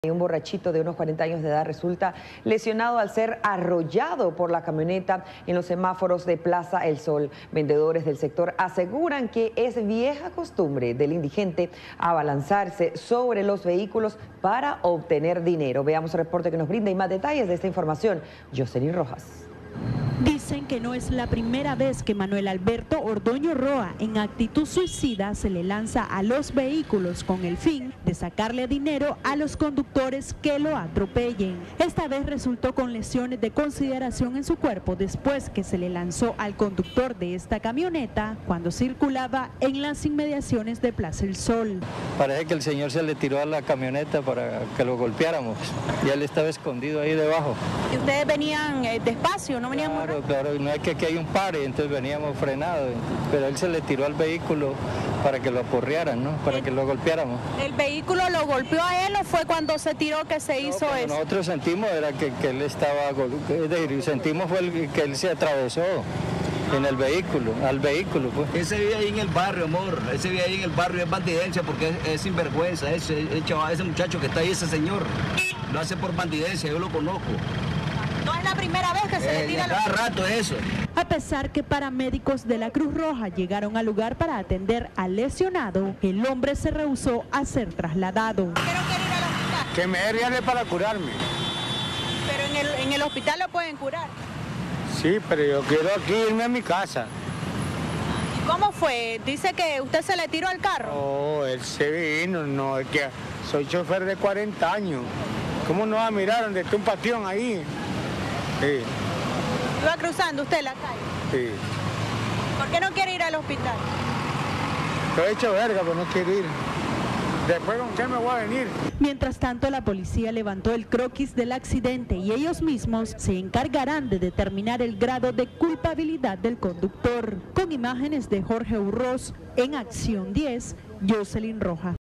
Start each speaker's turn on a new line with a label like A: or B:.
A: Un borrachito de unos 40 años de edad resulta lesionado al ser arrollado por la camioneta en los semáforos de Plaza El Sol. Vendedores del sector aseguran que es vieja costumbre del indigente abalanzarse sobre los vehículos para obtener dinero. Veamos el reporte que nos brinda y más detalles de esta información, Jocelyn Rojas.
B: Dicen que no es la primera vez que Manuel Alberto Ordoño Roa, en actitud suicida, se le lanza a los vehículos con el fin de sacarle dinero a los conductores que lo atropellen. Esta vez resultó con lesiones de consideración en su cuerpo después que se le lanzó al conductor de esta camioneta cuando circulaba en las inmediaciones de Plaza El Sol.
C: Parece que el señor se le tiró a la camioneta para que lo golpeáramos y él estaba escondido ahí debajo.
B: ¿Y ustedes venían despacio, no venían muy rápido?
C: Claro, no es que aquí hay un pare, entonces veníamos frenados, pero él se le tiró al vehículo para que lo aporrearan, ¿no? Para que lo golpeáramos.
B: ¿El vehículo lo golpeó a él o fue cuando se tiró que se hizo eso?
C: Nosotros sentimos era que él estaba, sentimos fue que él se atravesó en el vehículo, al vehículo. Pues.
D: Ese vive ahí en el barrio, amor, ese vive ahí en el barrio, es bandidencia porque es sinvergüenza, ese muchacho que está ahí, ese señor, lo hace por bandidencia, yo lo conozco.
B: No es la primera vez que se le tira
D: cada rato es eso.
B: A pesar que paramédicos de la Cruz Roja llegaron al lugar para atender al lesionado, el hombre se rehusó a ser trasladado. ¿Por qué no quiere ir al hospital?
E: Que me dé reales para curarme.
B: Pero en el hospital lo pueden curar.
E: Sí, pero yo quiero aquí irme a mi casa.
B: ¿Y cómo fue? Dice que usted se le tiró al carro.
E: No, él se vino, no, es que soy chofer de 40 años. ¿Cómo no va a mirar donde está un patión ahí? Sí.
B: ¿Iba cruzando usted la calle?
E: Sí.
B: ¿Por qué no quiere ir al hospital?
E: Estoy hecho verga, pero no quiero ir. Después con qué me voy a venir.
B: Mientras tanto, la policía levantó el croquis del accidente y ellos mismos se encargarán de determinar el grado de culpabilidad del conductor. Con imágenes de Jorge Urroz, en Acción 10, Jocelyn Rojas.